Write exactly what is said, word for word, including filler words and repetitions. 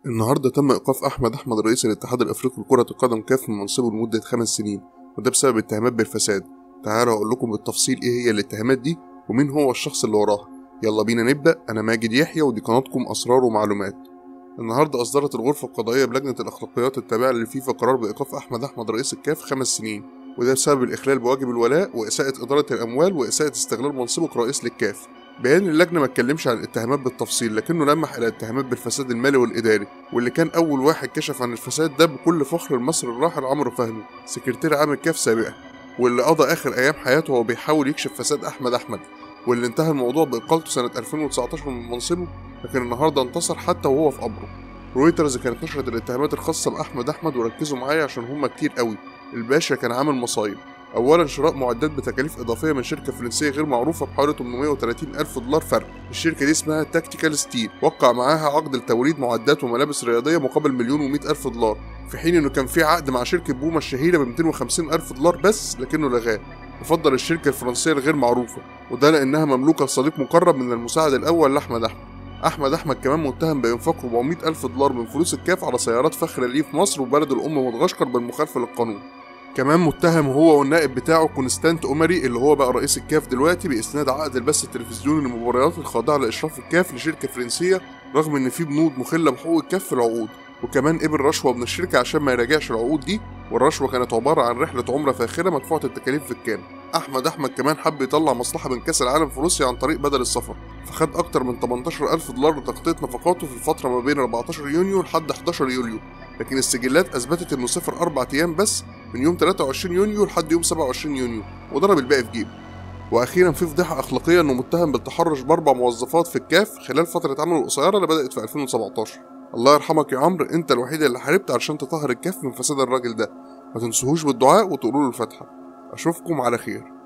النهارده تم إيقاف أحمد أحمد رئيس الاتحاد الأفريقي لكرة القدم كاف من منصبه لمدة خمس سنين، وده بسبب اتهامات بالفساد. تعالوا أقول لكم بالتفصيل إيه هي الاتهامات دي ومين هو الشخص اللي وراها. يلا بينا نبدأ. أنا ماجد يحيى ودي قناتكم أسرار ومعلومات. النهارده أصدرت الغرفة القضائية بلجنة الأخلاقيات التابعة للفيفا قرار بإيقاف أحمد أحمد رئيس الكاف خمس سنين، وده بسبب الإخلال بواجب الولاء وإساءة إدارة الأموال وإساءة استغلال منصبه كرئيس للكاف. بيان اللجنة ما اتكلمش عن الاتهامات بالتفصيل، لكنه لمح إلى اتهامات بالفساد المالي والإداري، واللي كان أول واحد كشف عن الفساد ده بكل فخر المصري الراحل عمرو فهمي سكرتير عام الكاف سابقا، واللي قضى آخر أيام حياته وهو بيحاول يكشف فساد أحمد أحمد، واللي انتهى الموضوع بإقالته سنة ألفين وتسعتاشر من منصبه، لكن النهارده انتصر حتى وهو في قبره. رويترز كانت نشرت الاتهامات الخاصة بأحمد أحمد، وركزوا معايا عشان هما كتير قوي. الباشا كان عامل مصايب. أولا شراء معدات بتكاليف إضافية من شركة فرنسية غير معروفة بحوالي ثمانمائة وثلاثين ألف دولار فرق. الشركة دي اسمها تاكتيكال ستيل، وقع معاها عقد لتوريد معدات وملابس رياضية مقابل مليون ومئة ألف دولار، في حين إنه كان في عقد مع شركة بوما الشهيرة ب مئتين وخمسين ألف دولار بس، لكنه لغاه وفضل الشركة الفرنسية الغير معروفة، وده لأنها مملوكة لصديق مقرب من المساعد الأول لأحمد أحمد. أحمد أحمد كمان متهم بإنفاق أربعمائة ألف دولار من فلوس الكاف على سيارات فخر ليه في مصر وبلد الأم مدغشقر بالمخالفة للقانون. كمان متهم هو والنائب بتاعه كونستانت أومري اللي هو بقى رئيس الكاف دلوقتي بإسناد عقد البث التلفزيوني للمباريات الخاضعة لإشراف الكاف لشركة فرنسية، رغم إن في بنود مخلة بحقوق الكاف في العقود، وكمان قبل رشوة من الشركة عشان ما يراجعش العقود دي، والرشوة كانت عبارة عن رحلة عمرة فاخرة مدفوعة التكاليف في الكامل. أحمد أحمد كمان حب يطلع مصلحة من كأس العالم في روسيا عن طريق بدل السفر، فخد أكتر من تمنتاشر ألف دولار لتغطية نفقاته في الفترة ما بين أربعتاشر يونيو لحد حداشر يوليو، لكن السجلات أثبتت إنه سافر أربع أيام بس من يوم ثلاثة وعشرين يونيو لحد يوم سبعة وعشرين يونيو، وضرب الباقي في جيبه. واخيرا في فضيحه اخلاقيه انه متهم بالتحرش باربع موظفات في الكاف خلال فتره عمله القصيره اللي بدات في ألفين وسبعتاشر. الله يرحمك يا عمرو، انت الوحيد اللي حاربت علشان تطهر الكاف من فساد الراجل ده. ما تنسوهوش بالدعاء وتقولوا له الفاتحه. اشوفكم على خير.